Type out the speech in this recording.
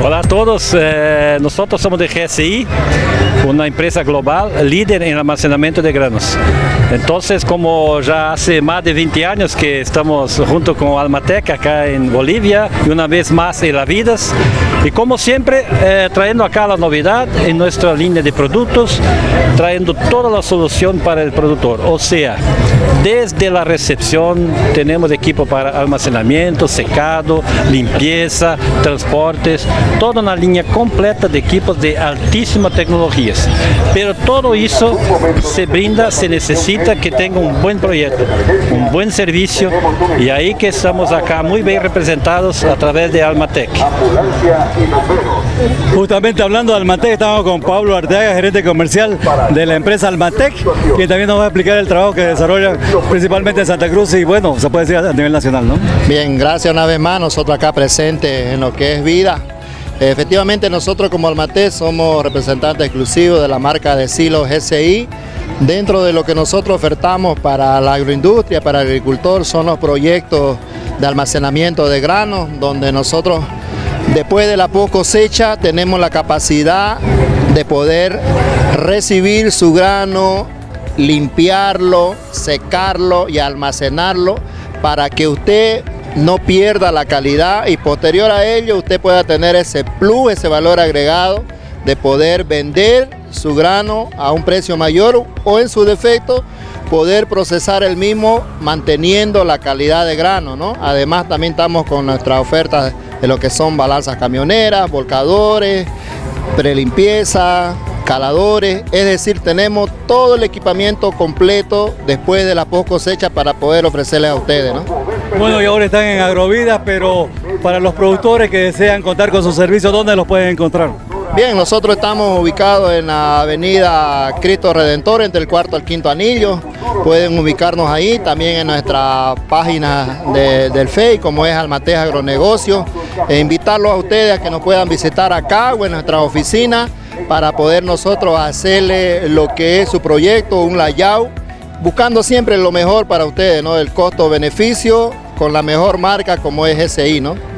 Hola a todos, nosotros somos de GSI, una empresa global líder en almacenamiento de granos. Entonces, como ya hace más de 20 años que estamos junto con Almatec acá en Bolivia y una vez más en La Vidas, y como siempre trayendo acá la novedad en nuestra línea de productos, trayendo toda la solución para el productor, o sea, desde la recepción tenemos equipo para almacenamiento, secado, limpieza, transportes, toda una línea completa de equipos de altísimas tecnologías. Pero todo eso se brinda, se necesita que tenga un buen proyecto, un buen servicio, y ahí que estamos acá muy bien representados a través de Almatec. Justamente hablando de Almatec, estamos con Pablo Arteaga, gerente comercial de la empresa Almatec, que también nos va a explicar el trabajo que desarrolla principalmente en Santa Cruz y bueno, se puede decir a nivel nacional, ¿no? Bien, gracias una vez más, nosotros acá presentes en lo que es vida. Efectivamente, nosotros como Almatec somos representantes exclusivos de la marca de silos GSI. Dentro de lo que nosotros ofertamos para la agroindustria, para el agricultor, son los proyectos de almacenamiento de granos, donde nosotros después de la post cosecha tenemos la capacidad de poder recibir su grano, limpiarlo, secarlo y almacenarlo para que usted no pierda la calidad y posterior a ello usted pueda tener ese plus, ese valor agregado de poder vender su grano a un precio mayor o en su defecto poder procesar el mismo manteniendo la calidad de grano, ¿no? Además también estamos con nuestras ofertas de lo que son balanzas camioneras, volcadores, prelimpieza, caladores, es decir, tenemos todo el equipamiento completo después de la post cosecha para poder ofrecerles a ustedes, ¿no? Bueno, y ahora están en Agrovidas, pero para los productores que desean contar con sus servicios, ¿dónde los pueden encontrar? Bien, nosotros estamos ubicados en la avenida Cristo Redentor, entre el cuarto al quinto anillo. Pueden ubicarnos ahí, también en nuestra página del Facebook, como es Almatec Agronegocio. E invitarlos a ustedes a que nos puedan visitar acá o en nuestra oficina para poder nosotros hacerle lo que es su proyecto, un layout, buscando siempre lo mejor para ustedes, ¿no? El costo-beneficio con la mejor marca como es GSI, ¿no?